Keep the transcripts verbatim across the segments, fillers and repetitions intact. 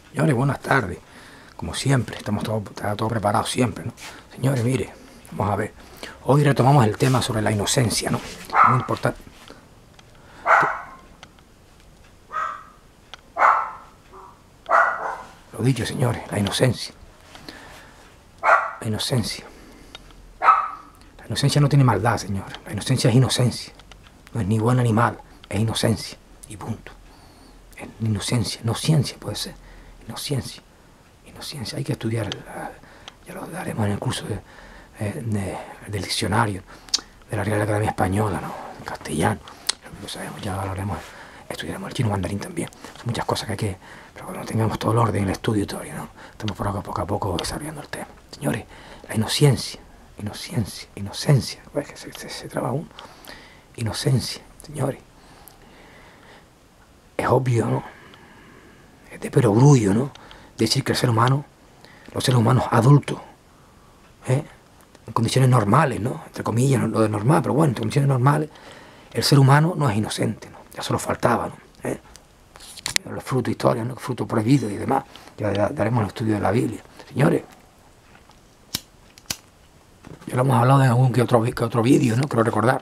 Señores, buenas tardes. Como siempre, estamos todo, está todo preparado siempre, ¿no? Señores, mire, vamos a ver. Hoy retomamos el tema sobre la inocencia, ¿no? Muy importante. Lo dicho, señores, la inocencia. La inocencia. La inocencia no tiene maldad, señores. La inocencia es inocencia. No es ni bueno ni mal, es inocencia. Y punto. Es inocencia, no ciencia puede ser. Inocencia. Inocencia. Hay que estudiar, la, ya lo daremos en el curso de, de, del diccionario de la Real Academia Española, ¿no? En castellano. Lo sabemos, ya lo haremos. Estudiaremos el chino mandarín también. Son muchas cosas que hay que... Pero cuando tengamos todo el orden, el estudio todavía, ¿no? Estamos por acá, poco a poco desarrollando el tema. Señores, la inocencia, inocencia, inocencia. Pues que se, se, se traba uno. Inocencia, señores. Es obvio, ¿no? Es de perogrullo, ¿no? Decir que el ser humano, los seres humanos adultos, ¿eh? En condiciones normales, ¿no? Entre comillas, lo de normal, pero bueno, en condiciones normales, el ser humano no es inocente, ¿no? Ya solo faltaba, ¿no? ¿Eh? Los frutos historias, ¿no? Frutos prohibidos y demás. Ya daremos el estudio de la Biblia. Señores, ya lo hemos hablado en algún que otro, que otro vídeo, ¿no? Creo recordar.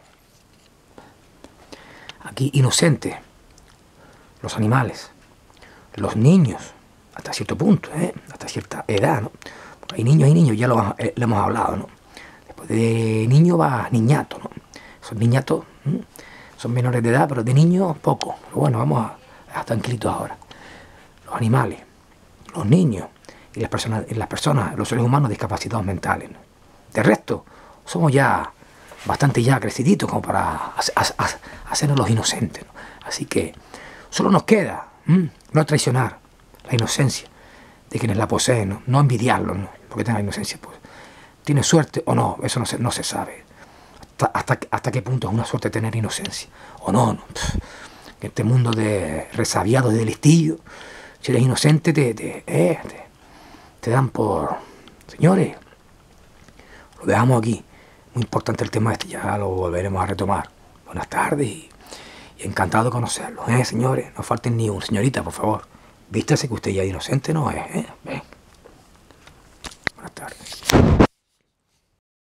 Aquí, inocentes, los animales, los niños, hasta cierto punto, ¿eh? Hasta cierta edad, ¿no? Porque hay niños y niños, ya lo, eh, lo hemos hablado, ¿no? Después de niño va niñato, ¿no? Esos niñatos ¿eh? son menores de edad, pero de niños poco. Pero bueno, vamos a estar tranquilitos ahora. Los animales, los niños y las personas, y las personas los seres humanos discapacitados mentales, ¿no? De resto, somos ya bastante ya creciditos como para hacernos los inocentes, ¿no? Así que solo nos queda ¿m? no traicionar la inocencia de quienes la poseen, no, no envidiarlos, ¿no? Porque tengan inocencia, pues. ¿Tiene suerte o no? Eso no se, no se sabe. Hasta, hasta, hasta qué punto es una suerte tener inocencia. O no, no. Pff, en este mundo de resabiados de listillo, si eres inocente, te, te, eh, te, te dan por... Señores, lo dejamos aquí. Muy importante el tema este, ya lo volveremos a retomar. Buenas tardes y, y encantado de conocerlos, ¿eh, señores? No falten ni un. Señorita, por favor, vístase que usted ya es inocente, ¿no es? ¿Eh? ¿Eh?